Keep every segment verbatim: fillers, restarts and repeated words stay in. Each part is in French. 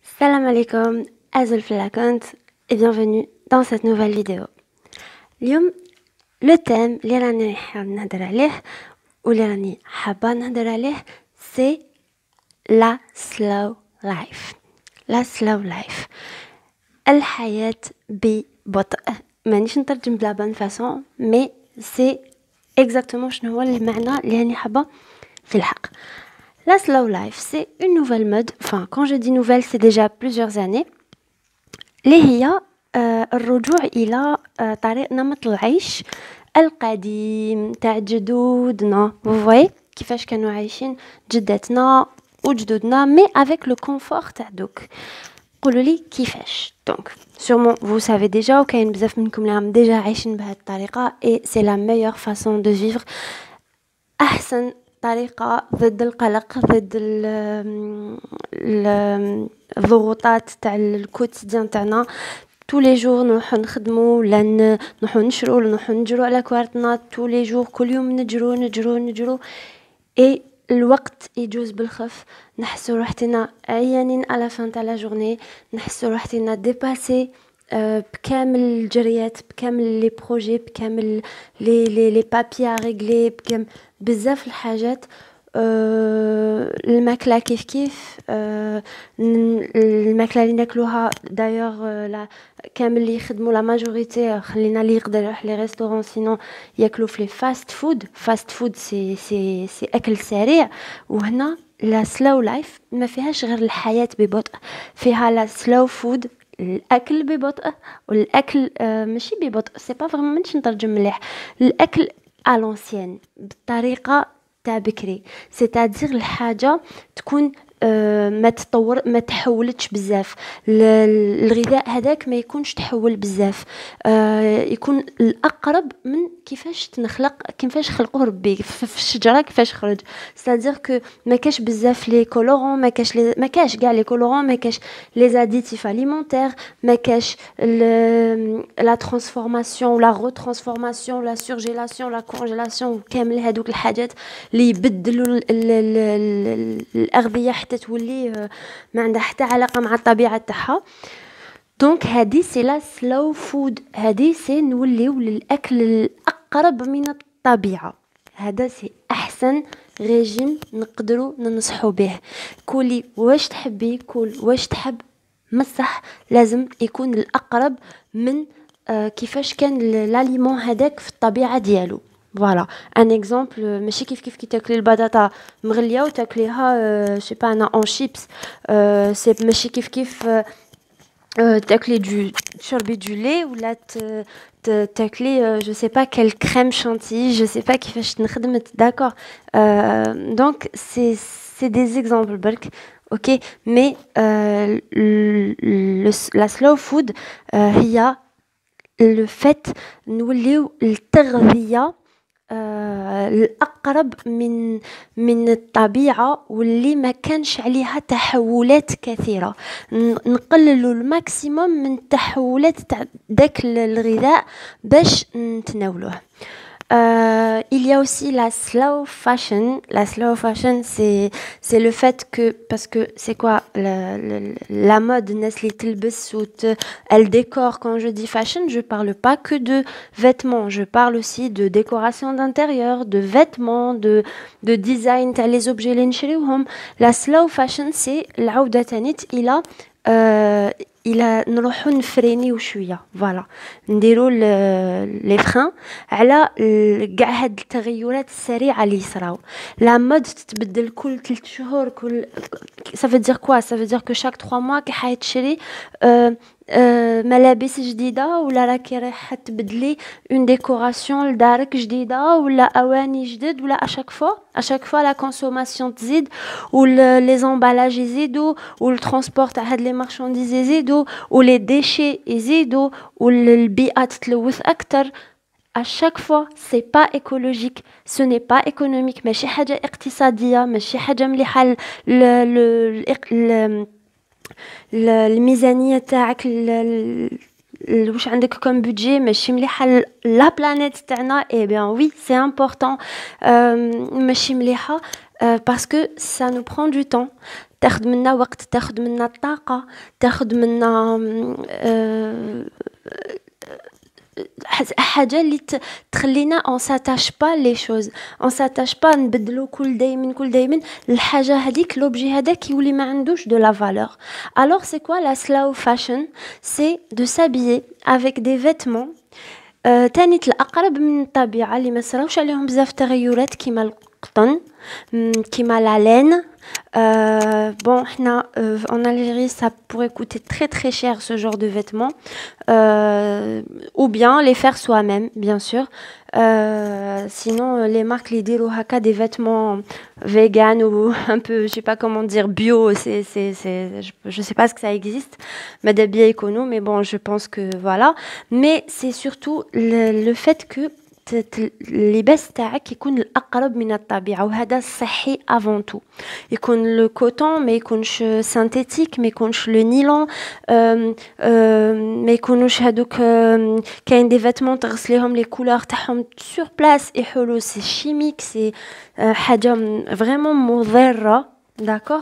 Salam alaikum, Azul Flakant et bienvenue dans cette nouvelle vidéo. اليوم le thème اللي راني نهضر عليه واللي راني حابة نهضر عليه c'est la slow life. La slow life. الحياة ببطء. مانيش نترجم بلا بون فاسون مي سي exactement شنو هو المعنى اللي راني حابة في الحق. La slow life, c'est une nouvelle mode. Enfin, quand je dis nouvelle, c'est déjà plusieurs années. اللي هي آه الرجوع إلى آه طريق نمط العيش القديم تاع جدودنا. Vous voyez كيفاش كانوا عايشين جداتنا وجدودنا مي avec le confort تاع دوك. قولوا لي كيفاش. Donc, sûrement vous savez déjà وكاين بزاف منكم اللي راهم ديجا عايشين بهذه الطريقة et c'est la meilleure façon de vivre. أحسن طريقة ضد القلق ضد الضغوطات تاع الكوتيديان تاعنا tous les jours نروحو نخدمو ولا نروحو نشرو ولا نروحو نجرو على كوارتنا tous les jours كل يوم نجرو نجرو نجرو et الوقت يجوز بالخف نحسو روحتنا عيانين على فان تاع لا جورني نحسو روحتنا ديباسي أه بكامل الجريات بكامل لي بروجي بكامل لي لي لي بابي ا ريغلي بكامل بزاف الحاجات أه الماكله كيف كيف أه الماكله اللي ناكلوها دايوغ لا كامل اللي يخدموا لا ماجوريتي خلينا اللي يقدر يروح لي ريستورون سينو ياكلوا في لي فاست فود فاست فود سي سي سي اكل سريع وهنا لا سلو لايف ما فيهاش غير الحياه ببطء فيها لا سلو فود الاكل ببطء والاكل آه ماشي ببطء سي با فريمون مانيش نترجم مليح الاكل على لونسيان بالطريقه تاع بكري سيتادير الحاجه تكون آه ما تطور ما تحولتش بزاف الغذاء هذاك ما يكونش تحول بزاف آه يكون الاقرب من كيفاش تنخلق كيفاش خلقوه ربي في الشجره كيفاش خرج سيتادير كو ما كاش بزاف لي كولورون ما كاش لي ما كاش كاع لي كولورون ما كاش لي زاديتيف اليمونتير ما كاش لا ترانسفورماسيون ولا روترانسفورماسيون لا سورجيلاسيون لا كونجيلاسيون كامل هذوك الحاجات اللي يبدلوا الاغذيه حتى تولي ما عندها حتى علاقه مع الطبيعه تاعها دونك هذه سي لا سلو فود هذه سي نوليو للاكل الاقرب من الطبيعه هذا سي احسن ريجيم نقدروا ننصحوا به كولي واش تحبي كل واش تحب مصح لازم يكون الاقرب من آه كيفاش كان لاليمون هذاك في الطبيعه ديالو فوالا ان اكزامبل ماشي كيف كيف كي تاكلي البطاطا مغليه وتاكليها أه سي با انا اون شيبس أه سي ماشي كيف كيف أه تاكلي دو تشربي دو لي ولا تاكلي جو سي با كيل كريم شانتي جو سي با كيفاش نخدمت داكور أه دونك سي سي دي اكزامبل برك اوكي مي أه لا سلو فود أه هي لو فات نوليو التغذيه آه الأقرب من من الطبيعة واللي ما كانش عليها تحولات كثيرة نقللوا الماكسيموم من التحولات تاع داك الغذاء باش نتناولوه Euh, il y a aussi la slow fashion. La slow fashion, c'est c'est le fait que parce que c'est quoi la, la, la mode Nestlé Tilbus ou elle décore. Quand je dis fashion, je parle pas que de vêtements. Je parle aussi de décoration d'intérieur, de vêtements, de de design. T'as les objets l'encheriwhom. La slow fashion, c'est العودة تانيت إلى euh, الى نروحو نفرينيو شويه فوالا نديرو لي فران على كاع هاد التغيرات السريعه اللي يصراو لا مود تتبدل كل ثلاث شهور كل صافي دير كوا صافي دير كو شاك ثلاثة موا كي حيتشري أه أه ملابس جديده ولا راكي رايحه تبدلي اون ديكوراسيون لدارك جديده ولا اواني جدد ولا اشاك فوا اشاك فوا لا كونسوماسيون تزيد ولي زامبالاج يزيدوا والترونسبور تاع هاد لي مارشانديز يزيدوا ولي ديشي يزيدوا والبيئه تتلوث اكثر à chaque fois c'est pas écologique ce n'est pas économique ماشي حاجه اقتصاديه ماشي حاجه مليحه ل ل الميزانيه تاعك واش عندك كوم بودجي ماشي مليحه لا بلانيت تاعنا اي بيان وي سي امبورطون ماشي مليحه euh, parce que ça nous prend du temps. تاخد منا وقت، تاخد منا الطاقة، تاخد منا آه، حاجة اللي ت- تخلينا on s'attache pas les choses، on s'attache pas نبدلو كل دايما كل دايما الحاجة هذيك، l'objet هذاك يولي ما عندوش de la valeur. Alors c'est quoi la slow fashion؟ C'est de s'habiller avec des vêtements آه، تانيت الأقرب من الطبيعة، اللي ما صراوش عليهم بزاف تغيرات، كيما القطن، مم، كيما لا لين. Euh, bon, حنا, euh, en Algérie, ça pourrait coûter très très cher ce genre de vêtements. Euh, ou bien les faire soi-même, bien sûr. Euh, sinon, euh, les marques, les diront haka des vêtements vegan ou un peu, je sais pas comment dire, bio, c'est, c'est, c'est, je, je sais pas ce que ça existe, mais des biais écono, mais bon, je pense que voilà. Mais c'est surtout le, le fait que ت- ت- اللباس تاعك يكون الأقرب من الطبيعة، وهذا صحي avant tout. يكون لو كوتون، ما يكونش سانتيتيك، ما يكونش لو نيلون، أم- أم، ما يكونوش هادوك أم، كاين دي فيتمون تغسليهم لي كولور تاعهم سور بلاس يحولوا سي شيميك، سي أه، حاجة فريمون مضرة. داكوغ.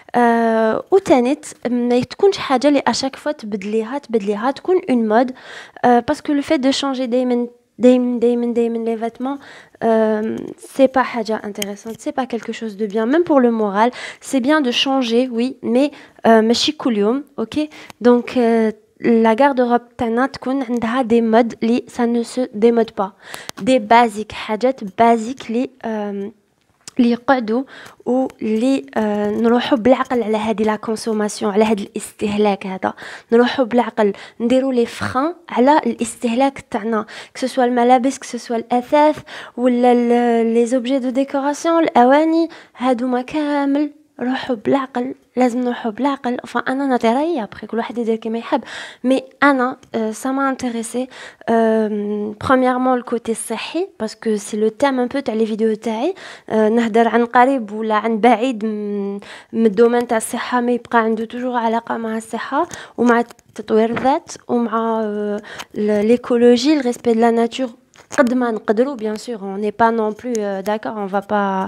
آه وتانت ما تكونش حاجه اللي اشاك فوا تبدليها تبدليها تكون اون مود، آه باسكو لو فيت دو شونجي دايما دايما دايما دايما لي فيتمون، euh, c'est pas حاجة intéressante, c'est pas quelque chose de bien, même pour le moral. C'est bien de changer, oui, mais euh, ماشي كل يوم, ok. Donc euh, la garde-robe تاعنا تكون عندها des modes اللي ça ne se démode pas, des basiques، حاجات basiques اللي euh, اللي يقعدوا واللي آه نروحوا بالعقل على هذه لا كونسوماسيون، على هذا الاستهلاك هذا، نروحوا بالعقل نديروا لي فران على الاستهلاك تاعنا، كسوا الملابس، كسوا الاثاث، ولا لي زوبجي دو ديكوراسيون، الاواني، هادوما كامل روحوا بالعقل، لازم نروحوا بالعقل. enfin انا نعطي رايي، ابخي كل واحد يدير كيما يحب، مي انا سا ما انتريسي premièrement الكوتي الصحي، باسكو سي لو تيم ان بو تاع لي فيديو تاعي، أه نهدر عن قريب ولا عن بعيد من من الدومين تاع الصحه، ما يبقى عنده توجور علاقه مع الصحه ومع تطوير الذات ومع أه ليكولوجي، الريسبي دو لا ناتور قد ما نقدروا. bien sûr on n'est pas non plus euh, d'accord, on va pas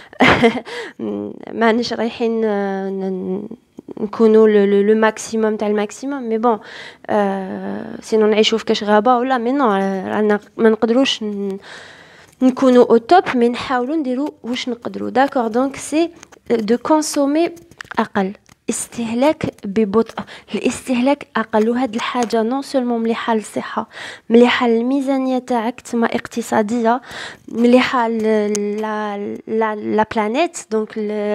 مانيش رايحين نكونوا لو ماكسيموم تاع الماكسيموم، مي بون سينو نعيشوا في كاش غابه ولا مي نو، رانا ما نقدروش نكونوا او توب، مي نحاولوا نديروا واش نقدروا. داكور. دونك سي دو كونسومي اقل، استهلاك ببطء، الاستهلاك اقل، وهاد الحاجه نون سولمون مليحه للصحه، مليحه للميزانيه تاعك تما اقتصاديه، مليحه لا لا لا بلانيت، دونك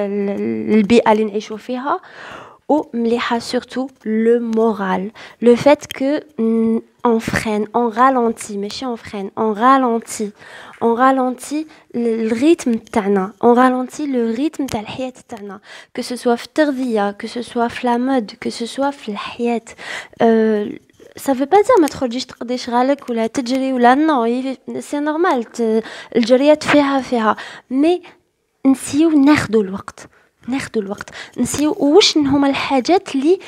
البيئه اللي نعيشوا فيها، ومليحه surtout le moral, le fait que mm, on freine, on ralentit، ماشي on freine, on ralentit on ralentit le rythme تاعنا، on ralentit le rythme تاع الحياة تاعنا، que ce soit في التغذية، que ce soit في la mode، que ce soit في الحياة. euh, ça veut pas dire ما تخرجيش تقضي شغالك ولا تجري ولا نو، سي نورمال الجريات فيها فيها، مي نسيو ناخدو الوقت، ناخدو الوقت، نسيو واش هما الحاجات اللي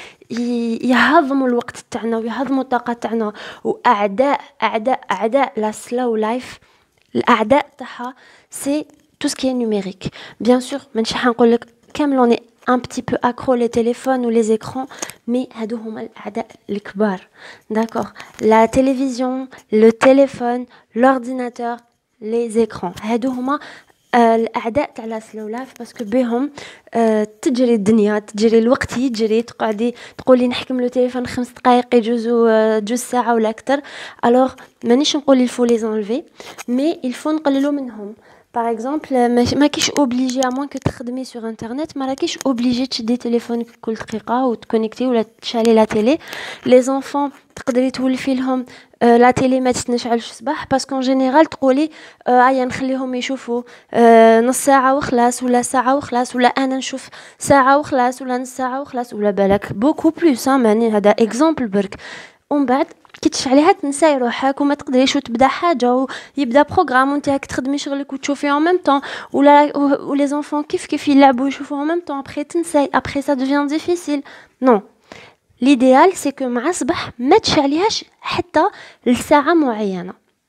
يهضموا الوقت تاعنا ويهضموا الطاقه تاعنا. واعداء اعداء اعداء لا سلو لايف، الاعداء تاعها سي تو سكي نوميريك. بيان سور مانيش حنقول لك كامل اوني ان بتي بو اكرو لي تيليفون و لي زيكران، مي هادو هما الاعداء الكبار. داكور. لا تلفزيون، لو تليفون، لورديناتور، لي زيكران، هادو هما آه الاعداء تاع لا سلو لايف، باسكو بهم آه تجري الدنيا، تجري الوقت يجري، تقعدي تقولي نحكم لو تليفون خمس دقائق يجوزوا آه جوج ساعه ولا اكثر. الوغ مانيش نقول الفو لي زونلفي، مي الفو نقللوا منهم. باغ اكزومبل ما كيش اوبليجي ا موان كو تخدمي سور انترنت، ما راكيش اوبليجي تشدي تليفونك كل دقيقه وتكونيكتي ولا تشالي لا تيلي. لي زونفون تقدري تولفي لهم آه لا تيلي ما تتنشعلش صباح، باسكو ان جينيرال تقولي آه ايا نخليهم يشوفوا آه نص ساعه وخلاص، ولا ساعه وخلاص، ولا انا نشوف ساعه وخلاص، ولا نص ساعه وخلاص، ولا بالك بوكو بلوس. ماني هذا اكزومبل برك، ومن بعد كي تشعليها تنساي روحك وما تقدريش وتبدا حاجه ويبدا بروغرام وانت راك تخدمي شغلك وتشوفي ان ميم طون، ولا ولي زونفون كيف كيف يلعبوا يشوفوا ان ميم طون، ابري تنساي، ابري سا ديفيان ديفيسيل. نو، ليديال سي كو مع الصباح ما تشعليهاش حتى لساعه معينه.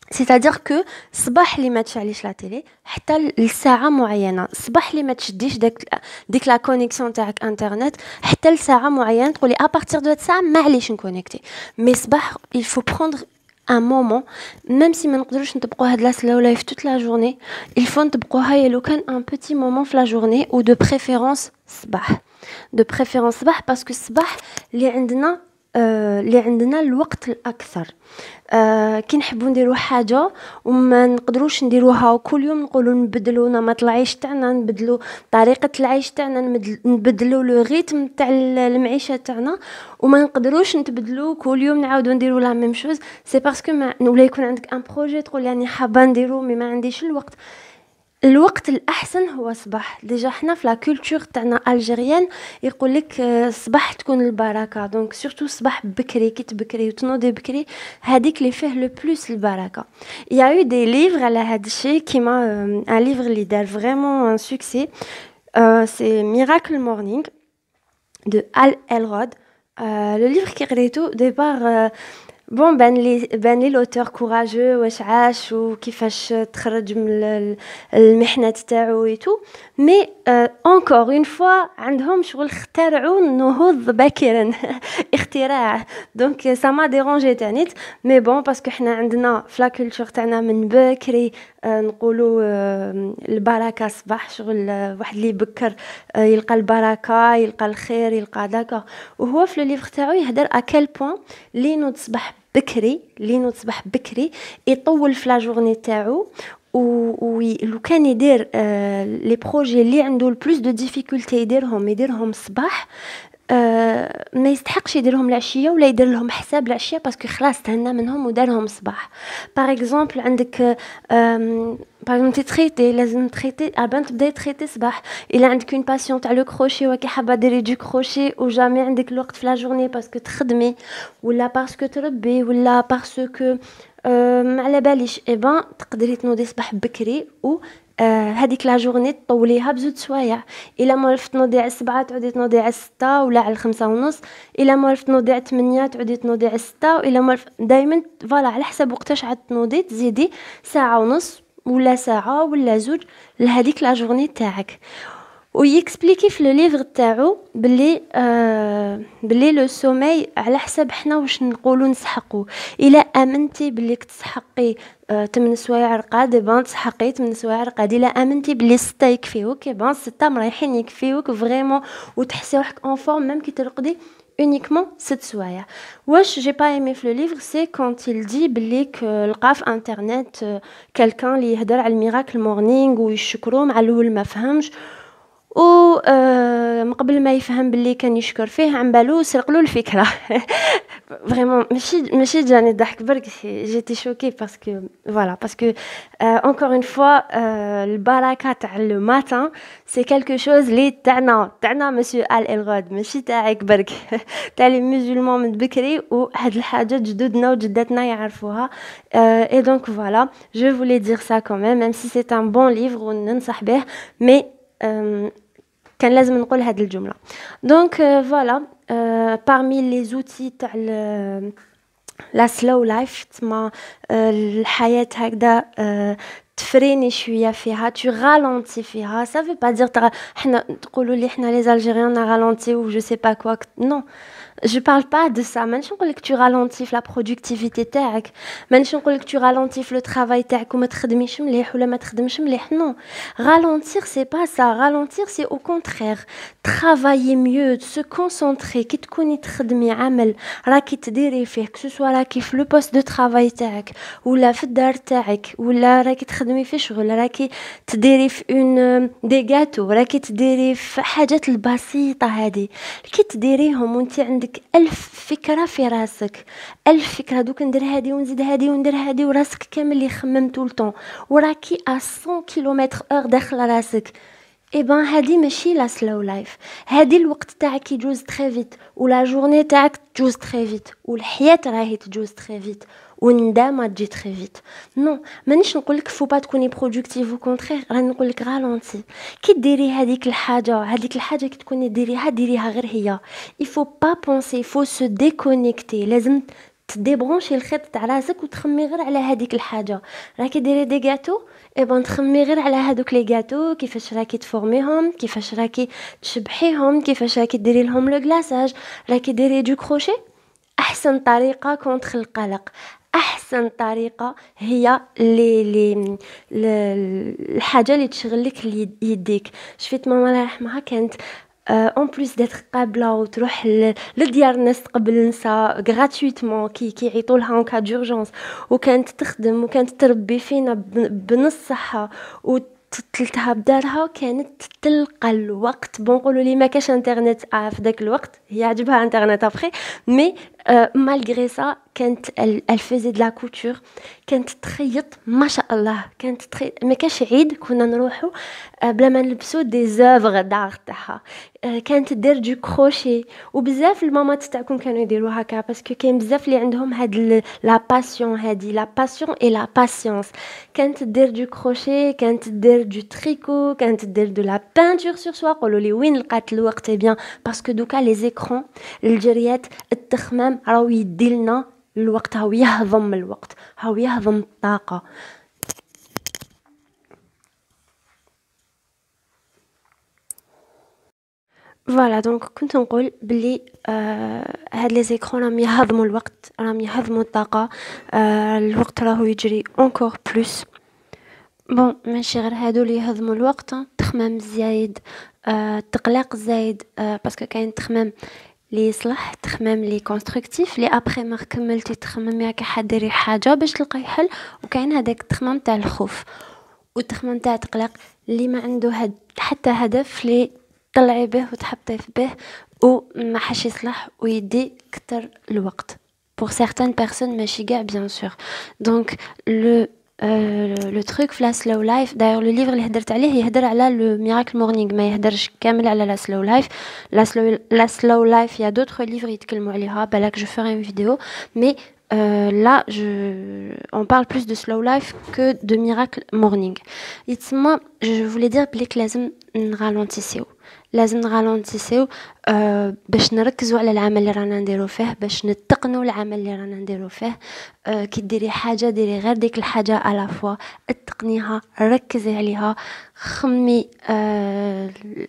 c'est-à-dire que الصباح اللي ما تشعليش لا تيلي حتى لساعه معينه، الصباح اللي ما تشديش داك ديك لا كونيكسيون تاعك انترنت حتى لساعه معينه، تقولي ا بارتير دو هاد الساعه ما عليش نكونيكتي. مي صباح il faut prendre un moment، même si ما نقدروش نطبقوا هاد لا سلو لايف toute la journée، il faut نطبقوها يا لو كان un petit moment في la journée ou de préférence الصباح. de préférence الصباح باسكو الصباح اللي عندنا آه، اللي عندنا الوقت الاكثر. آه، كي نحبوا نديروا حاجه وما نقدروش نديروها كل يوم، نقولوا نبدلوا نمط العيش تاعنا، نبدلوا طريقه العيش تاعنا، نمدل- نبدلوا لو ريتم تاع ال- المعيشه تاعنا، وما نقدروش نتبدلوا كل يوم نعاودوا نديروا لا ميم شوز. سي باسكو ما ولا يكون عندك ان بروجي تقول يعني حابه نديرو مي ما عنديش الوقت. الوقت الأحسن هو الصباح. ديجا حنا في لا كولتور تاعنا الجيريان يقول لك الصباح تكون البركه، دونك سورتو الصباح بكري كي تبكري وتنوضي بكري هذيك اللي فيه لو بلوس البركه. يا يو دي ليفر على هذا الشيء كيما ان ليفر اللي دار فريمون ان سوكسي، سي ميراكل مورنينغ دو آل إلرود. لو ليفر كي قريتو ديبار بون بان لي بان لي لوتور كوراجو واش عاش وكيفاش تخرج من ال- المحنه تاعو ويتو، مي اونكور اون فوا عندهم شغل اخترعوا النهوض باكرا اختراع. دونك سا ما ديرونجي تانيت، مي بون باسكو حنا عندنا في لا كولتور تاعنا من بكري آه، نقولوا آه، البركه صباح، شغل آه، واحد اللي يبكر آه، يلقى البركه، يلقى الخير، يلقى داكا. وهو في لو ليفر تاعو يهدر اكل بوين لي نوض صباح بكري، لي نوض صباح بكري يطول في لا جورني تاعو. ولو كان يدير آه لي بروجي اللي عنده البلوس دو ديفيكولتي يديرهم يديرهم صباح، آه ما يستحقش يديرهم العشيه ولا يدير لهم حساب العشيه، باسكو خلاص تهنى منهم ودارهم صباح. باغ اكزومبل عندك باغ اكزومبل تريتي، لازم تريتي ابان تبداي تريتي صباح. الا عندك اون باسيون تاع لو كروشي وكي حابه ديري دو كروشي وجامي عندك الوقت في لا جورني باسكو تخدمي ولا باسكو تربي ولا باسكو أه ما على باليش، اي بان تقدري تنوضي صباح بكري و آه هذيك لا جورني تطوليها بزوج سوايع. الا ما عرفت تنوضي على السبعة تعودي تنوضي على الستة ولا على الخمسة ونص، الا ما عرفت تنوضي على الثمانية تعودي تنوضي على الستة، والا ما عرفت دائما فوالا على حسب وقتاش عاد تنوضي تزيدي ساعة ونص ولا ساعة ولا زوج لهذيك لا جورني تاعك. ويكسبليكي في لو ليفر تاعو بلي آه بلي لو سومي على حسب حنا واش نقولوا نسحقوا. الا امنتي بلي تسحقي آه ثمانية سوايع رقاد بان تسحقي ثمانية سوايع رقاد. الا امنتي بلي ستة يكفيوك بان ستة مريحين يكفيوك فريمون وتحسي روحك اون فورم ميم كي ترقدي uniquement ست سوايع. واش جي با ايمي في لو ليفر سي كونت il dit بلي لقى في انترنت كالكان اللي يهضر على الميراكل مورنينغ ويشكرو مع الاول ما فهمش، و آه قبل ما يفهم باللي كان يشكر فيه عن بالو سرقلو الفكره. فريمون ماشي ماشي جاني ضحك برك، جيتي شوكي باسكو فوالا باسكو encore une fois البركه تاع لو ماتان سي كالكو شوز لي تاعنا تاعنا مسيو آل إلغود ماشي تاعك برك، تاع لي مسلمون من بكري، وهاد الحاجه جدودنا وجداتنا يعرفوها. اي دونك فوالا جو فولي دير سا كوميم ميم سي سي ان بون ليفر وننصح به، مي كان لازم نقول هاد الجمله. دونك فوالا parmi les outils تاع لا سلو لايف تما الحياه هكذا تفريني شويه فيها، تو غالونتي فيها. سا في با دير حنا تقولوا لي حنا لي زالجيريان غالونتي و جو سي با كوا، نو je parle pas de ça. مانيش نقول لك tu ralentis في la productivité تاعك، مانيش نقول لك tu ralentis في le travail تاعك وما تخدميش مليح ولا ما تخدمش مليح. non ralentir c'est pas ça. ralentir c'est au contraire travailler mieux, se concentrer. كي تكوني تخدمي عمل راكي تديري فيه que ce soit راكي في le poste de travail تاعك ولا في الدار تاعك ولا راكي تخدمي في شغل، راكي تديري في une des gâteaux، راكي تديري في حاجات البسيطة هذه كي تديريهم وانت عندك ألف فكرة في راسك، ألف فكرة دوك ندير هادي ونزيد هادي وندير هادي وراسك كامل يخمم طول طون وراكي à cent كيلومتر اور داخل راسك. اي بان هادي ماشي لا سلو لايف، هادي الوقت تاعك يجوز تري فيت ولا جورني تاعك تجوز تري فيت والحياة راهي تجوز تري فيت والندامه تجي تري فيت. نو مانيش نقول لك فو با تكوني برودكتيف، او كونترير راني نقول لك رالونتي. كي ديري هذيك الحاجه هذيك الحاجه كي تكوني ديريها ديريها غير هي. il faut pas penser، il faut se déconnecter. لازم تديبرونشي الخيط تاع راسك وتخمي غير على هذيك الحاجه. راكي ديري دي غاتو ايبون تخمي غير على هذوك لي غاتو، كيفاش راكي تفورميهم، كيفاش راكي تشبحيهم، كيفاش راكي ديري لهم لو غلاساج، راكي ديري دو كروشي. احسن طريقه كونتر القلق، احسن طريقه هي لي لي الحاجه اللي تشغل لك يديك. شفت ماما الله يرحمها كانت اون بليس ديتر قابله وتروح لديار الناس تقبل نسا غراتويتمون كي كيعيطوا لها اون كا دورجونس، وكانت تخدم وكانت تربي فينا بنص صحه وتلتها بدارها. كانت تلقى الوقت، بون نقولوا لي ما كاش انترنت في ذاك الوقت، هي عجبها انترنت ابخي مي مالغري سا كانت elle faisait de la couture، كانت تخيط ما شاء الله. كانت تخيط ما كاش عيد كنا نروحوا بلا ما نلبسوا دي زوفغ دار تاعها. كانت دير دو كروشي، وبزاف المامات تاعكم كانوا يديروا هكا باسكو كاين بزاف اللي عندهم هاد لا باسيون، هادي لا باسيون اي لا باسيونس. كانت دير دو كروشي، كانت دير دو تريكو، كانت دير دو لا بانتور سور سوا. قولوا لي وين لقات الوقت؟ بيان باسكو دوكا لي زيكرون الجريات التخمام راهو يديلنا الوقت، هاو يهضم الوقت، هاو يهضم الطاقه. فوالا دونك كنت نقول بلي آه هاد لي زيكرون راهم يهضموا الوقت، راهم يهضموا الطاقه. آه الوقت راهو يجري اونكور بلوس. بون ماشي غير هادو اللي يهضموا الوقت، تخمام الزايد، آه تقلاق الزايد، آه باسكو كاين تخمام لي يصلح، تخمام لي كونستركتيف لي ابري ما كملتي تخممي هكا حديري حاجه باش تلقاي حل، وكاين هذاك التخمام تاع الخوف والتخمام تاع التقلاق اللي ما عنده هد حتى هدف لي طلعي به وتحطي به وما حاش يصلح ويدي كتر الوقت. pour certaines personnes ماشي كاع bien sûr. donc le لو تروك في لا سلو لايف، داير لو ليفر اللي هدرت عليه يهدر على لو ميراكل مورنينغ، ما يهدرش كامل على لا سلو لايف. لا سلو لا سلو لايف يا دوطخ ليفر يتكلموا عليها، بالك جو فير اون فيديو مي Euh, là, je, on parle plus de slow life que de miracle morning. يتسمى je voulais dire بليك لازم نرالونتيسيو، لازم نرالونتيسيو أه باش نركزوا على العمل اللي رانا نديرو فيه، باش نتقنوا العمل اللي رانا نديرو فيه. أه كي ديري حاجه ديري غير ديك الحاجه على فوا، اتقنيها، ركزي عليها، خمي أه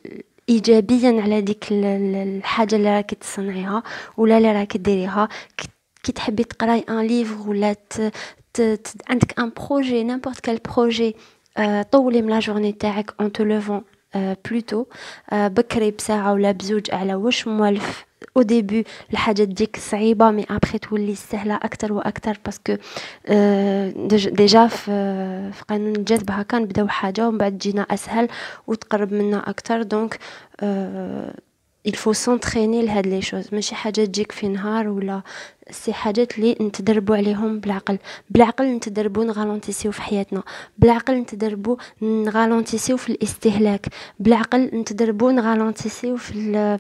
ايجابيا على ديك الحاجه اللي راكي تصنعيها ولا اللي راكي ديريها. كي تحبي تقراي ان ليفر ولا ت... ت... ت... عندك ان بروجي نيمبورت كال بروجي، أه... طولي من لا جورني تاعك اون تو لوفون أه... بلوتو أه... بكري بساعه ولا بزوج على واش موالف. او ديبي الحاجه تجيك صعيبه مي ابري تولي سهله اكثر واكثر باسكو أه... ديجا في في قانون الجذب هكا نبداو حاجه ومن بعد تجينا اسهل وتقرب منا اكثر. دونك أه... il faut s'entraîner لهاد لي شوز، ماشي حاجه تجيك في نهار ولا سي حاجات اللي نتدربوا عليهم بالعقل. بالعقل نتدربوا نغالونتيسيو في حياتنا، بالعقل نتدربوا نغالونتيسيو في الاستهلاك، بالعقل نتدربوا نغالونتيسيو في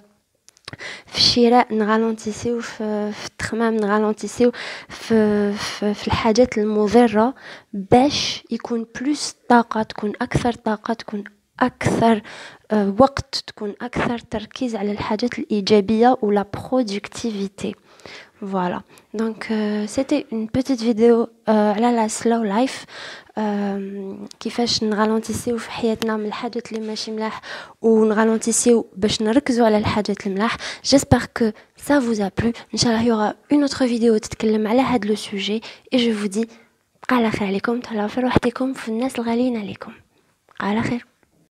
في الشراء، نغالونتيسيو في, في التخمام، نغالونتيسيو في, في, في الحاجات المضرة باش يكون بلوس طاقة، تكون أكثر طاقة، تكون أكثر euh, وقت، تكون أكثر تركيز على الحاجات الإيجابية و la productivité. Voilà, donc euh, c'était une petite vidéo euh, على la slow life، euh, كيفاش نغالونتيسيو في حياتنا من الحاجات اللي ماشي ملاح ونغالونتيسيو باش نركزوا على الحاجات الملاح. J'espère que ça vous a plu. إن شاء الله il y aura une autre vidéo تتكلم على هاد لو sujet et je vous dis بقى على خير عليكم، تهلاو في روحتكم، في الناس الغاليين عليكم، بقى على خير.